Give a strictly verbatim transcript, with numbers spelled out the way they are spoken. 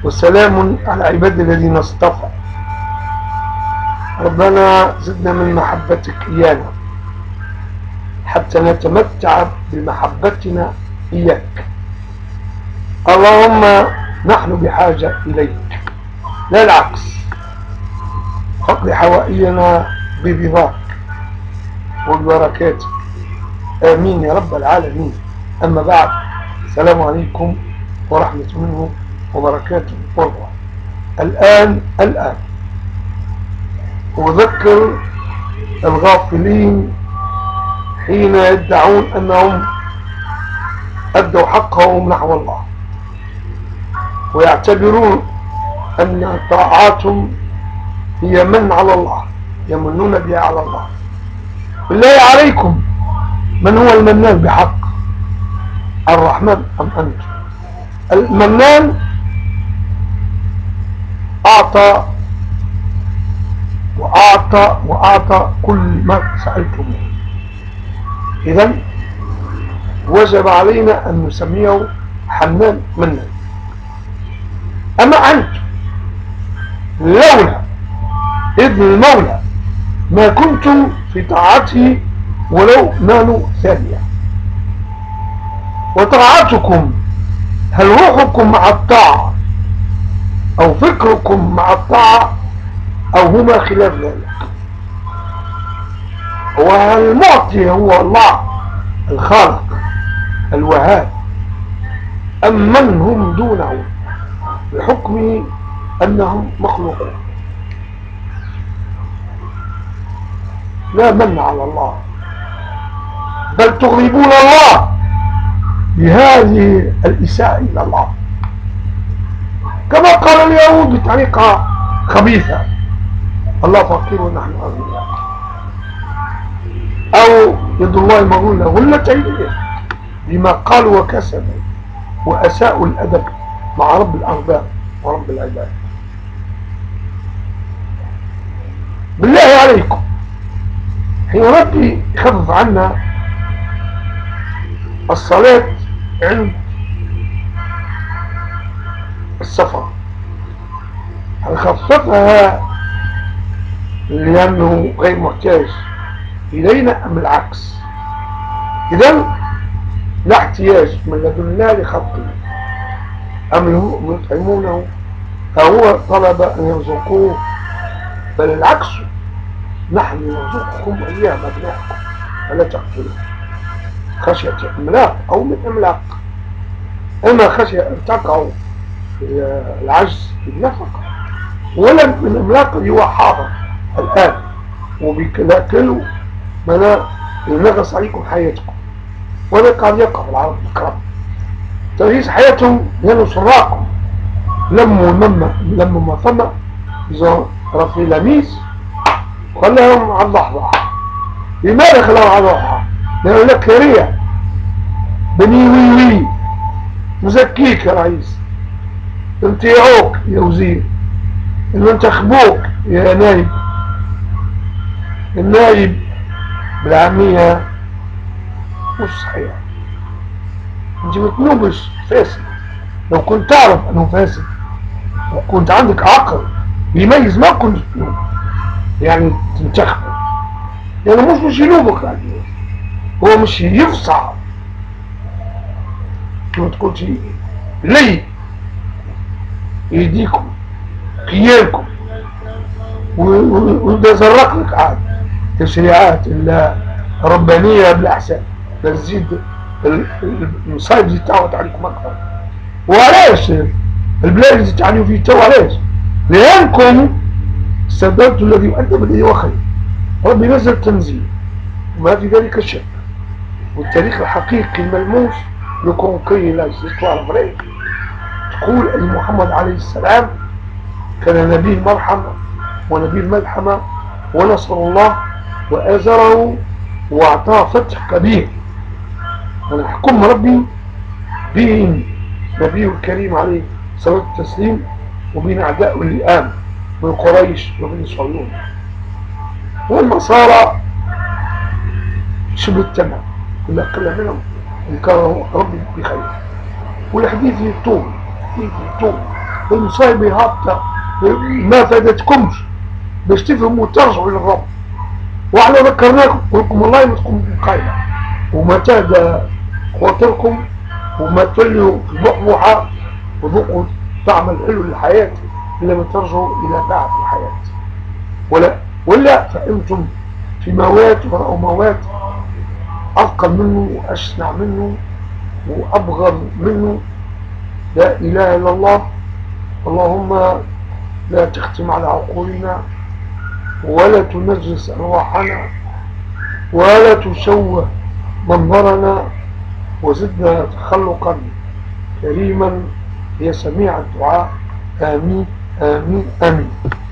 وسلام على عباد الذين اصطفى. ربنا زدنا من محبتك إيانا حتى نتمتع بمحبتنا إياك. اللهم نحن بحاجة إليك لا العكس. فاقض حوائجنا برضاك وببركاتك، آمين يا رب العالمين. أما بعد، السلام عليكم ورحمة منه وبركاته وبركاته. الآن الآن أذكر الغافلين حين يدعون أنهم أدوا حقهم نحو الله ويعتبرون أن طاعاتهم هي من على الله، يمنون بها على الله. بالله عليكم، من هو المنان بحق؟ الرحمن أم أنتم؟ المنان أعطى وأعطى وأعطى كل ما سألتموه. إذن وجب علينا أن نسميه حنان منان. أما أنتم لولا إذن المولى ما كنتم في طاعته ولو نانوا ثانية. وطاعتكم هل روحكم مع الطاعة أو فكركم مع الطاعة أو هما خلاف ذلك؟ والمعطي هو الله الخالق الوهاب أم من هم دونه بحكم أنهم مخلوقون؟ لا من على الله، بل تغضبون الله بهذه الإساءة إلى الله، كما قال اليهود بطريقة خبيثة: الله فقير ونحن أغنياء، أو يد الله مغلولة غلت أيديهم بما قالوا وكسبوا وأساءوا الأدب مع رب الأرباب ورب العباد. بالله عليكم، حين ربي يخفف عنا الصلاة عند السفر، هل خففها لأنه غير محتاج إلينا أم العكس؟ إذن لا احتياج من لدن الله لخلقه، أم هم يطعمونه فهو طلب أن يرزقوه، بل العكس، نحن نرزقكم وإياه مبناكم فلا تقتلوا خشية إملاق أو من إملاق. أما خشية أن تقعوا في العجز بالنفقة، ولا من إملاق اللي هو حاضر الآن وبيكلاكلوا منا ينغص عليكم حياتكم. ولا قاعد يقع في العرب الكرام تغييس حياتهم لأنه سراكم لموا لما لما ما ثم إذا رفي لميس خلاهم على اللحظة. لماذا خلاهم على اللحظة؟ لأنه لك كريه بني وي وي مزكيك يا رئيس، انتيعوك يا وزير، انه انتخبوك يا نايب. النايب بالعامية مش صحيح، انت بتنوبش فاسد. لو كنت تعرف انه فاسد وكنت عندك عقل يميز ما كنت تنوب، يعني تنتخبه، يعني مش مش ينوبك يعني، هو مش يفصع ما تقولش لي يديكم خيالكم وده زرق لك عاد تشريعات الربانية بالأحسان، تزيد المصايب دي تعود عليكم أكثر. وعلاش البلاد اللي تتعانيوا فيه تو؟ علاش؟ لأنكم استبدلتوا الذي يؤدب الذي هو خير. ربي نزل تنزيل وما في ذلك شك، والتاريخ الحقيقي الملموس يكون كي لا يستوى فريق تقول أن محمد عليه السلام كان نبي المرحمة ونبي الملحمة ونصر الله وآزره واعطاه فتح كبير، ونحكم ربي بين نبيه الكريم عليه الصلاة والتسليم وبين أعداء اللئام من قريش وبين صهيون والنصارى شبه التمام، إلا قل منهم إن كان ربي بخير. والحديث يطول، حديث يطول المصايب هابطة ما فادتكمش باش تفهموا وترجعوا للرب. واحنا ذكرناكم قلكم والله ما تقوموا بقايلة وما تهدى خاطركم وما تولوا في البحبوحة وذوقوا طعم الحلو للحياة إلا ما ترجعوا إلى بعد الحياة. ولا ولا فأنتم في موات ورأوا موات أثقل منه وأشنع منه وأبغض منه. لا إله إلا الله. اللهم لا تختم على عقولنا ولا تنجس أرواحنا ولا تشوه منظرنا وزدنا تخلقا كريما يا سميع الدعاء. آمين آمين آمين.